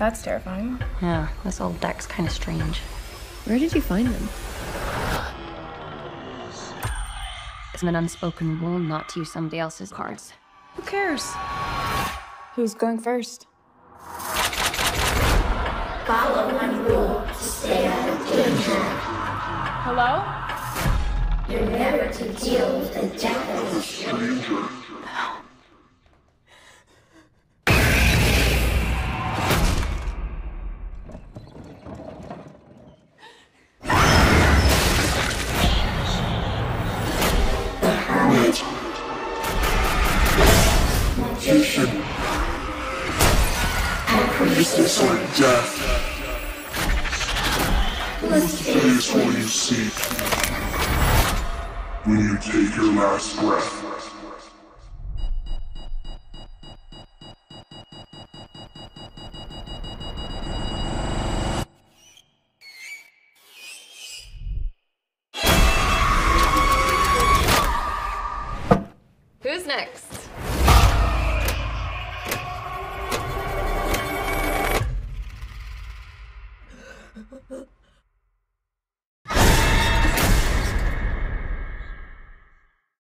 That's terrifying. Yeah, this old deck's kind of strange. Where did you find them? It's an unspoken rule not to use somebody else's cards. Who cares? Who's going first? Follow one rule to stay out of danger. Hello? You're never to deal with a devilish stranger. The hermit. Magician. A priestess Or death. must Face face what you seek. When you take your last breath. Who's next?